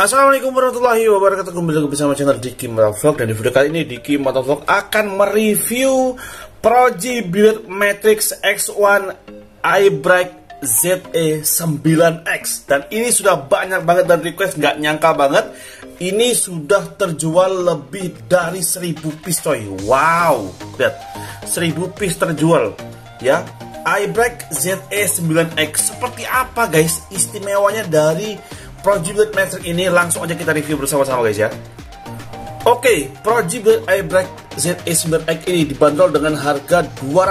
Assalamualaikum warahmatullahi wabarakatuh. Kembali lagi bersama channel Diki Motovlog. Dan di video kali ini Diki Motovlog akan mereview Proji Build Matrix X1 iBrake ZE9X. Dan ini sudah banyak banget dan request, nggak nyangka banget ini sudah terjual lebih dari 1000 piece coy. Wow, lihat 1000 piece terjual ya. iBrake ZE9X seperti apa guys istimewanya dari Proji Build Matrix ini? Langsung aja kita review bersama-sama guys ya. Oke, Proji Build iBrake ZE9X ini dibanderol dengan harga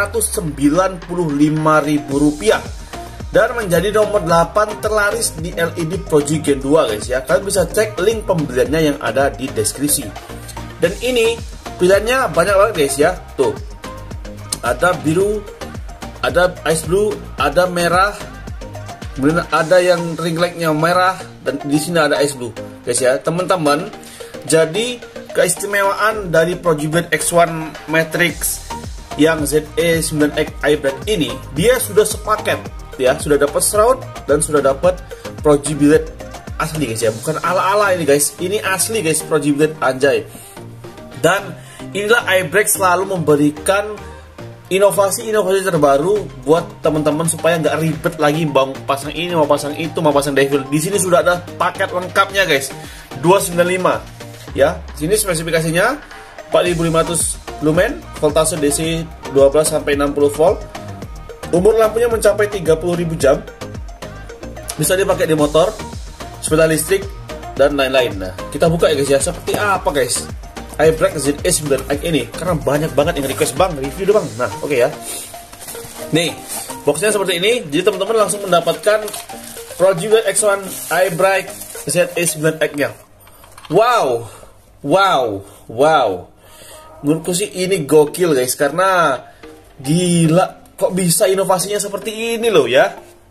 Rp295.000 dan menjadi nomor 8 terlaris di LED Proji Gen 2 guys ya. Kalian bisa cek link pembeliannya yang ada di deskripsi. Dan ini pilihannya banyak banget guys ya. Tuh, ada biru, ada ice blue, ada merah, kemudian ada yang ring lightnya merah, dan di sini ada ice blue guys ya teman-teman. Jadi keistimewaan dari Proji Build X1 Matrix yang ZE9X iBrake ini, dia sudah sepaket ya, sudah dapat shroud dan sudah dapat Proji Build asli guys ya, bukan ala-ala ini guys, ini asli guys Proji Build anjay. Dan inilah iBrake selalu memberikan inovasi-inovasi terbaru buat teman-teman supaya nggak ribet lagi mau pasang ini, mau pasang itu, mau pasang devil. Di sini sudah ada paket lengkapnya guys, 295 ya. Sini spesifikasinya 4500 lumen, voltase DC 12 sampai 60 volt. Umur lampunya mencapai 30.000 jam. Bisa dipakai di motor, sepeda listrik dan lain-lain. Nah, kita buka ya guys ya, seperti apa guys iBrake ZE9X ini, karena banyak banget yang request bang review dong bang. Nah oke ya, nih boxnya seperti ini. Jadi teman-teman langsung mendapatkan Proji Build X1 iBrake ZE9X nya. Wow, wow, wow, menurutku sih ini gokil guys, karena gila kok bisa inovasinya seperti ini loh ya.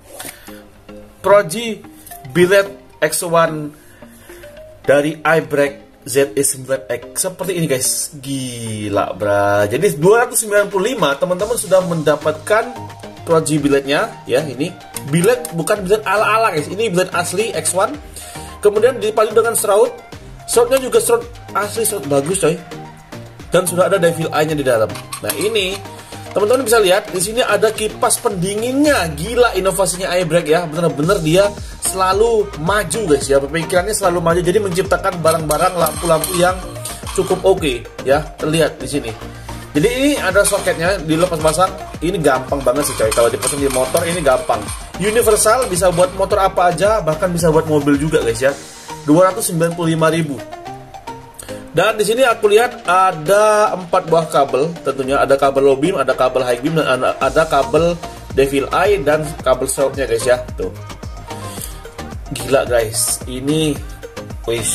Proji Build X1 dari iBrake ZE9X seperti ini guys, gila bra. Jadi 295 teman-teman sudah mendapatkan Proji billetnya ya. Ini billet bukan billet ala-ala guys, ini billet asli X1. Kemudian dipadu dengan shroud, shroudnya juga shroud asli, shroud bagus coy. Dan sudah ada devil eye-nya di dalam. Nah ini teman-teman bisa lihat di sini ada kipas pendinginnya. Gila inovasinya iBrake ya, bener-bener dia selalu maju guys ya, pemikirannya selalu maju. Jadi menciptakan barang-barang lampu-lampu yang cukup oke ya, terlihat di sini. Jadi ini ada soketnya, dilepas pasang ini gampang banget sih coy. Kalau dipasang di motor ini gampang, universal, bisa buat motor apa aja, bahkan bisa buat mobil juga guys ya. 295.000. Dan di sini aku lihat ada 4 buah kabel, tentunya ada kabel low beam, ada kabel high beam, dan ada kabel devil eye dan kabel shroudnya guys ya. Tuh, gila guys, ini wish.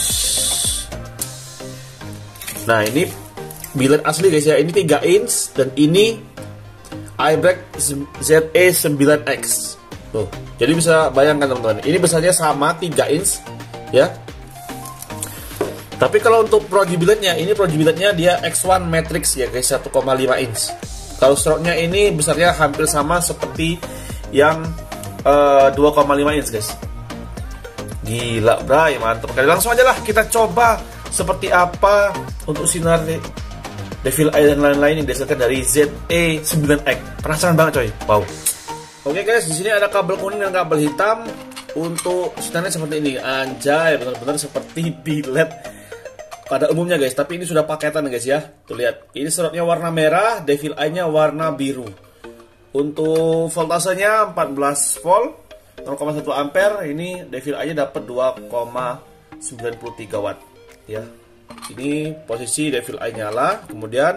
Nah ini billet asli guys ya, ini 3 inch dan ini iBrake ZE9X. Tuh, jadi bisa bayangkan teman-teman, ini besarnya sama 3 inch ya. Tapi kalau untuk Proji billetnya, ini Proji billetnya dia X1 Matrix ya guys, 1,5 inch. Kalau shroudnya ini besarnya hampir sama seperti yang 2,5 inch guys. Gila bray, mantap kali. Langsung aja lah kita coba seperti apa untuk sinar devil eye dan lain-lain yang dihasilkan dari ZE9X. Penasaran banget coy. Wow. Oke guys, di sini ada kabel kuning dan kabel hitam untuk sinarnya seperti ini. Anjay, benar-benar seperti billet pada umumnya guys, tapi ini sudah paketan guys ya. Tuh lihat, ini shroudnya warna merah, devil eye-nya warna biru. Untuk voltasenya 14 volt, 0,1 ampere. Ini devil eye-nya dapat 2,93 watt ya. Ini posisi devil eye nyala. Kemudian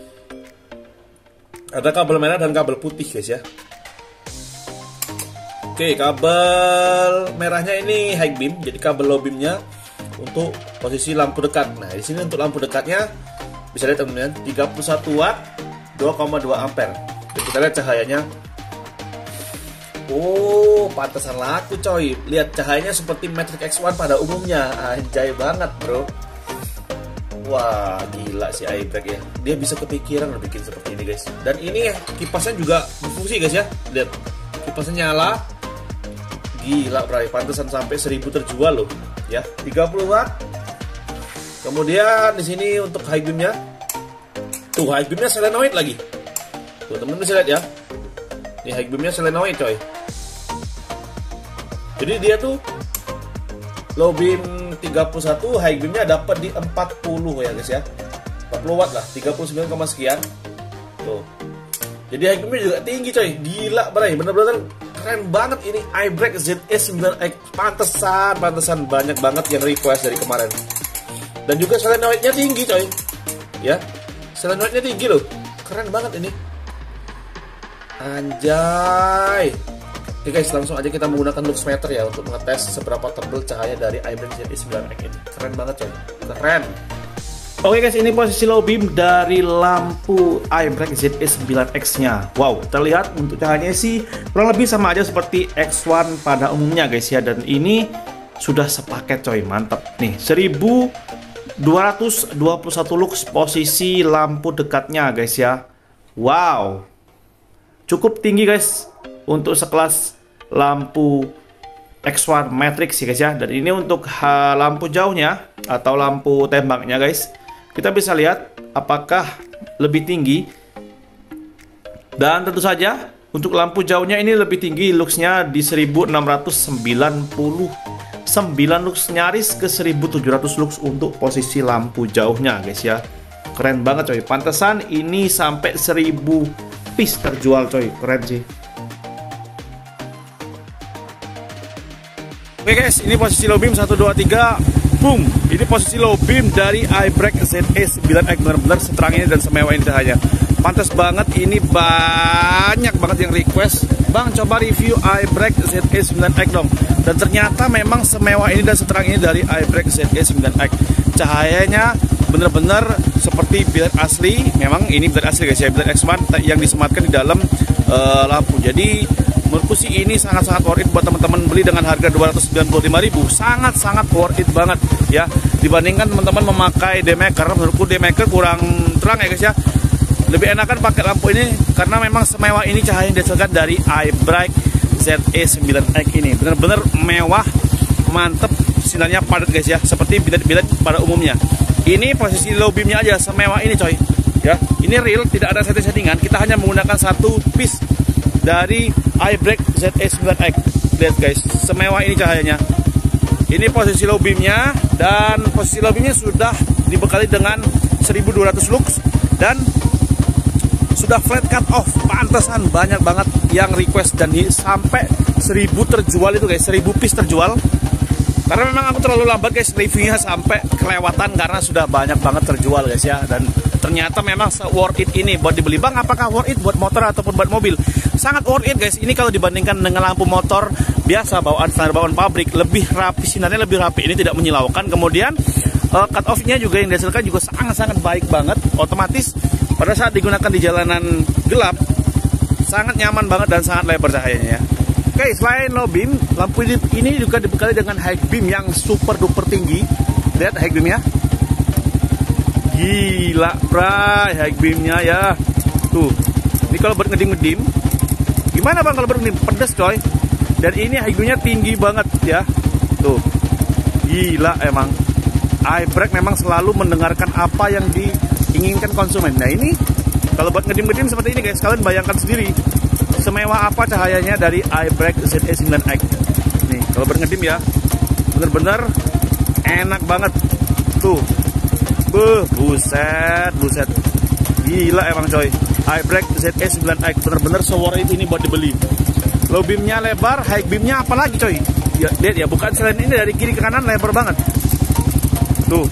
ada kabel merah dan kabel putih guys ya. Oke, kabel merahnya ini high beam, jadi kabel low beamnya untuk posisi lampu dekat. Nah di sini untuk lampu dekatnya bisa lihat teman-teman, 31 watt, 2,2 ampere. Dan kita lihat cahayanya. Oh, pantesan laku coy. Lihat cahayanya seperti Matrix X1 pada umumnya. Anjay banget bro. Wah gila si iBrake ya, dia bisa kepikiran loh bikin seperti ini guys. Dan ini kipasnya juga berfungsi guys ya. Lihat kipasnya nyala. Gila bray, pantesan sampai 1000 terjual loh. ya, 30 watt. Kemudian di sini untuk high beamnya, tuh high beamnya solenoid lagi. Tuh teman-teman bisa lihat ya, ini high beamnya solenoid coy. Jadi dia tuh low beam 31, high beamnya dapat di 40 ya guys ya, 40 watt lah, 39, sekian. Tuh. Jadi high beamnya juga tinggi coy, gila bray, bener-bener keren banget ini iBreak ZE9X. Pantesan banyak banget yang request dari kemarin. Dan juga solenoidnya tinggi coy, ya, solenoidnya tinggi loh, keren banget ini, anjay. Oke guys, langsung aja kita menggunakan luxmeter ya untuk mengetes seberapa tebal cahaya dari iBreak ZE9X ini. Keren banget coy, keren. Oke guys, ini posisi low beam dari lampu iBreak ZE9X nya. Wow, terlihat untuk cahayanya sih kurang lebih sama aja seperti X1 pada umumnya guys ya. Dan ini sudah sepaket coy, mantap nih. 1221 lux posisi lampu dekatnya guys ya. Wow, cukup tinggi guys untuk sekelas lampu X1 Matrix ya guys ya. Dan ini untuk lampu jauhnya atau lampu tembaknya guys, kita bisa lihat apakah lebih tinggi. Dan tentu saja untuk lampu jauhnya ini lebih tinggi, luxnya di 1699 lux, nyaris ke 1700 lux untuk posisi lampu jauhnya guys ya. Keren banget coy, pantesan ini sampai 1000 piece terjual coy, keren sih. Oke guys, ini posisi low beam 1, 2, 3, boom. Ini posisi low beam dari iBreak ZE9X, benar-benar seterang ini dan semewah ini cahaya. Pantas banget, ini banyak banget yang request, bang coba review iBreak ZE9X dong. Dan ternyata memang semewah ini dan seterang ini dari iBreak ZE9X. Cahayanya bener-bener seperti bilet asli. Memang ini bilet asli guys ya, bilet X1 yang disematkan di dalam lampu. Jadi menurutku sih ini sangat-sangat worth it buat teman-teman beli dengan harga 295.000. Sangat-sangat worth it banget ya, dibandingkan teman-teman memakai D-Maker. Menurutku D-Maker kurang terang ya guys ya. Lebih enakan pakai lampu ini karena memang semewah ini cahaya yang dihasilkan dari iBreak ZE9X ini. Bener-bener mewah, mantep, sinarnya padat guys ya, seperti bilet-bilet pada umumnya. Ini posisi low beamnya aja semewah ini coy ya. Ini real, tidak ada setting-settingan. Kita hanya menggunakan satu piece dari iBreak ZE9X. Lihat guys, semewah ini cahayanya. Ini posisi low beamnya, dan posisi low beamnya sudah dibekali dengan 1200 lux dan sudah flat cut off. Pantesan banyak banget yang request dan sampai 1000 terjual itu guys, 1000 piece terjual. Karena memang aku terlalu lambat guys reviewnya, sampai kelewatan karena sudah banyak banget terjual guys ya. Dan ternyata memang worth it ini buat dibeli. Bang, apakah worth it buat motor ataupun buat mobil? Sangat worth it guys. Ini kalau dibandingkan dengan lampu motor biasa bawaan standar bawaan pabrik, lebih rapi, sinarnya lebih rapi, ini tidak menyilaukan. Kemudian cut off-nya juga yang dihasilkan juga sangat-sangat baik banget. Otomatis pada saat digunakan di jalanan gelap sangat nyaman banget dan sangat lebar cahayanya ya. Oke, selain low beam, lampu ini juga dibekali dengan high beam yang super duper tinggi. Lihat high beamnya, gila bray, high beamnya ya. Tuh, ini kalau buat ngedim-ngedim, gimana bang kalau buat ngedim? Pedes coy. Dan ini high beamnya tinggi banget ya. Tuh, gila emang. iBreak memang selalu mendengarkan apa yang diinginkan konsumen. Nah ini kalau buat ngedim-ngedim seperti ini guys, kalian bayangkan sendiri semewah apa cahayanya dari iBreak ZE9X. Nih kalau buat ngedim ya, bener-bener enak banget. Tuh, buset, gila emang coy. iBreak ZE9X bener-bener worth it ini buat dibeli. Low beamnya lebar, high beamnya apalagi coy. Ya, lihat ya, bukan selain ini dari kiri ke kanan lebar banget. Tuh,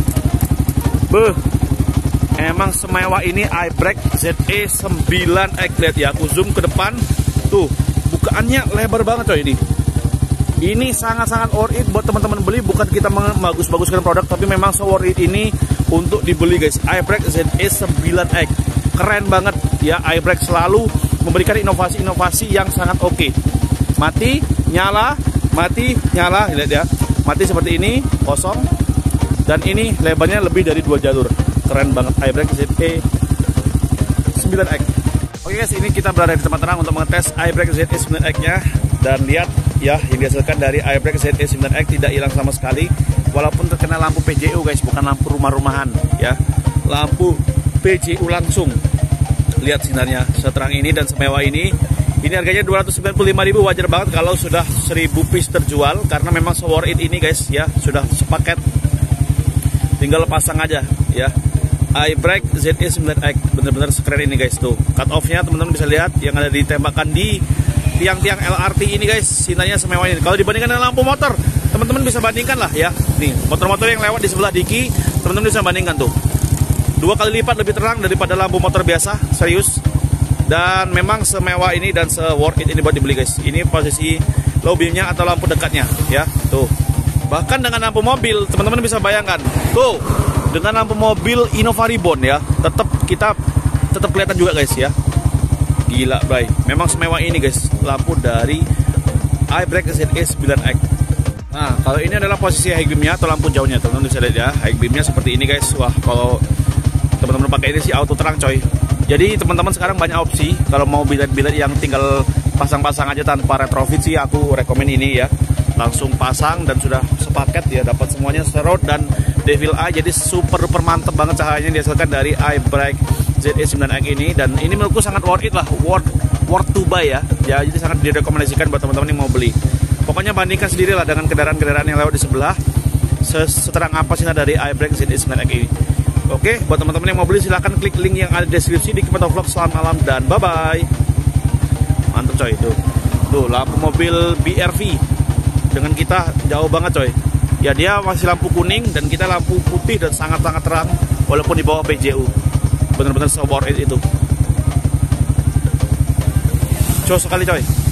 emang semewah ini iBreak ZE9X. Lihat ya, aku zoom ke depan. Tuh, bukaannya lebar banget coy ini. Ini sangat-sangat worth it buat teman-teman beli. Bukan kita bagus-baguskan produk, tapi memang worth it ini untuk dibeli guys. iBreak ZE9X keren banget ya. iBreak selalu memberikan inovasi-inovasi yang sangat oke. Mati, nyala, mati, nyala. Lihat ya, mati seperti ini, kosong. Dan ini lebarnya lebih dari 2 jalur. Keren banget iBreak ZE9X. Oke guys, ini kita berada di tempat terang untuk mengetes iBreak ZE9X nya. Dan lihat ya yang dihasilkan dari iBrake ZE9X tidak hilang sama sekali walaupun terkena lampu PJU guys, bukan lampu rumah-rumahan ya, lampu PJU langsung. Lihat sinarnya seterang ini dan semewah ini. Ini harganya 295.000, wajar banget kalau sudah 1000 piece terjual karena memang worth it ini guys ya, sudah sepaket. Tinggal pasang aja ya. iBrake ZE9X bener-bener sekeren ini guys tuh. Cut off-nya teman-teman bisa lihat yang ada ditembakkan di tiang-tiang LRT ini guys, sinarnya semewah ini. Kalau dibandingkan dengan lampu motor, teman-teman bisa bandingkan lah ya. Nih, motor-motor yang lewat di sebelah Diki, teman-teman bisa bandingkan tuh. 2 kali lipat lebih terang daripada lampu motor biasa, serius. Dan memang semewah ini dan se-worth it ini buat dibeli guys. Ini posisi low beamnya atau lampu dekatnya ya. Tuh. Bahkan dengan lampu mobil, teman-teman bisa bayangkan. Tuh, dengan lampu mobil Innova Reborn ya, tetap kelihatan juga guys ya. Gila, bray. Memang semewah ini guys, lampu dari iBrake ZE9X. Nah, kalau ini adalah posisi high beamnya atau lampu jauhnya, teman-teman bisa lihat ya. High beamnya seperti ini guys. Wah, kalau teman-teman pakai ini sih auto terang coy. Jadi teman-teman sekarang banyak opsi. Kalau mau bilet-bilet yang tinggal pasang-pasang aja tanpa retrofit sih, aku rekomen ini ya. Langsung pasang dan sudah sepaket ya, dapat semuanya serot dan devil eye. Jadi super duper mantep banget cahayanya yang dihasilkan dari iBrake ZE9X ini. Dan ini menurutku sangat worth it lah, worth to buy ya. Ya, jadi sangat direkomendasikan buat teman-teman yang mau beli. Pokoknya bandingkan sendiri lah dengan kendaraan-kendaraan yang lewat di sebelah. Seterang apa sih dari iBrake ZE9X ini. Oke, buat teman-teman yang mau beli silahkan klik link yang ada di deskripsi di Kementerian Vlog. Selamat malam dan bye-bye. Mantap coy, tuh lampu mobil BRV dengan kita jauh banget coy. Ya dia masih lampu kuning dan kita lampu putih dan sangat-sangat terang walaupun di bawah PJU. Bener-bener worth it itu. Cos sekali coy.